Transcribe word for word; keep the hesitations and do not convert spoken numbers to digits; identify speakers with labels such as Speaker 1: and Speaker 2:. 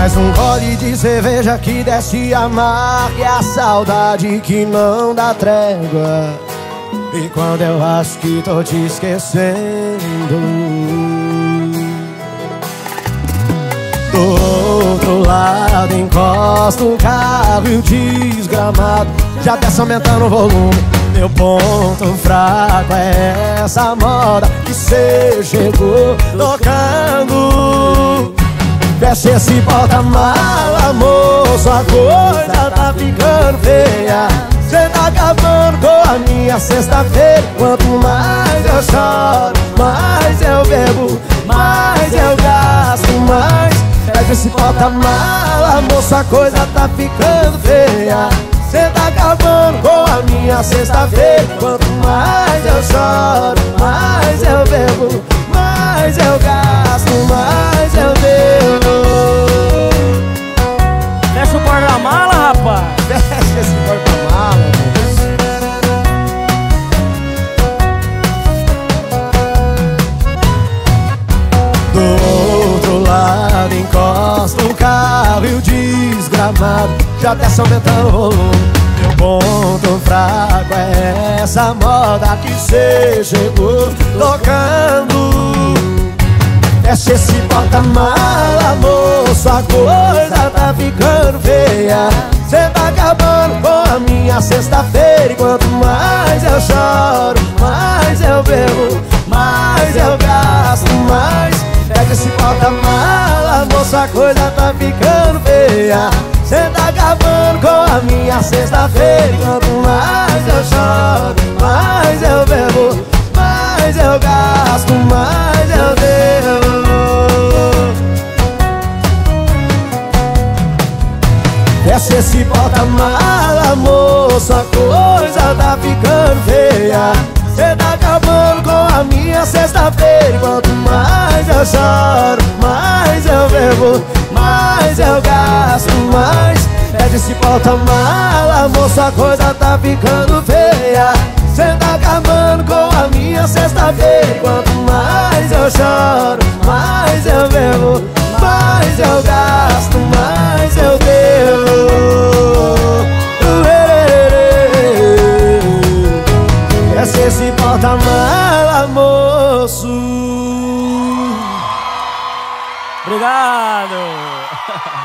Speaker 1: mais um gole de cerveja que desce amarga. E a saudade que não dá trégua. E quando eu acho que tô te esquecendo, do outro lado encosto o carro e o desgramado já desce aumentando o volume. Meu ponto fraco é essa moda que cê chegou tocando. Fecha esse porta-mala, moço, a coisa tá ficando feia. Cê tá acabando com a minha sexta-feira. Quanto mais eu choro, mais eu bebo, mais eu gasto, mais. Pega esse porta-mala, moço, a coisa tá ficando feia. Cê tá acabando com a minha sexta-feira. Quanto mais eu choro, mais eu bebo, mais eu gasto, mais eu devo.
Speaker 2: Fecha o porta-mala, rapaz.
Speaker 1: Fecha esse porta-mala, moço. Do outro lado encosta o carro e o desgramado já desce aumentando o volume. Meu ponto fraco é essa moda que cê chegou tocando. Fecha esse porta-mala, moço, a coisa tá ficando feia. Cê tá acabando com a minha sexta-feira. E quanto mais eu choro, mais eu bebo, mais eu gasto, mais. Pega esse porta-mala, moço, a coisa tá ficando feia. Cê tá acabando com a minha sexta-feira. E quanto mais eu choro, mais eu bebo, mais eu gasto, mais eu devo. Fecha esse porta-mala, moço, a coisa tá ficando feia. Cê tá acabando com a minha sexta-feira. E quanto mais eu choro, mais eu bebo, mais eu gasto, mais. Pede esse porta-mala, moço, a coisa tá ficando feia. Cê tá acabando com a minha sexta-feira. E quanto mais eu choro, mais eu bebo, mais eu gasto, mais eu devo. Fecha esse porta-mala, moço.
Speaker 2: Obrigado.